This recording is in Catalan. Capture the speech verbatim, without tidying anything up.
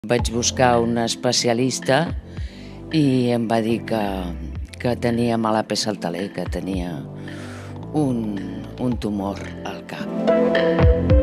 Vaig buscar un especialista i em va dir que, que tenia mala peça al taler, que tenia un, un tumor al cap.